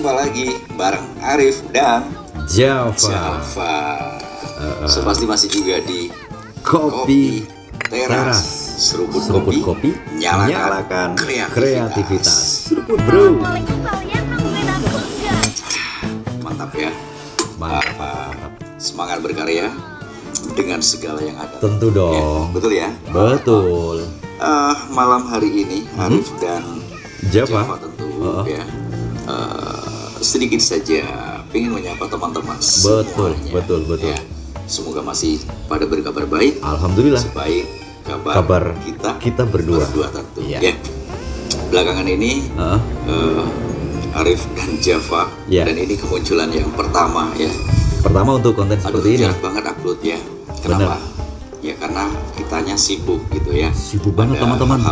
Jumpa lagi bareng Arif dan Java. Sepasti masih juga di Kopi Teras. Seruput kopi, nyalakan kreativitas. Seruput bro. Mantap ya. Mantap. Semangat berkarya dengan segala yang ada. Tentu dong. Ya, betul ya. Betul. Malam hari ini Arif dan Java tentu ya. Sedikit saja ingin menyapa teman-teman semuanya. Betul. Ya, semoga masih pada berkabar baik. Alhamdulillah. Sebaik kabar kita berdua tentu. Ya. Ya. Belakangan ini Arif dan Java dan ini kemunculan yang pertama ya. Pertama untuk konten seperti ini. Jarang banget upload ya. Kenapa? Bener. Ya karena kitanya sibuk gitu ya. Sibuk banget teman-teman.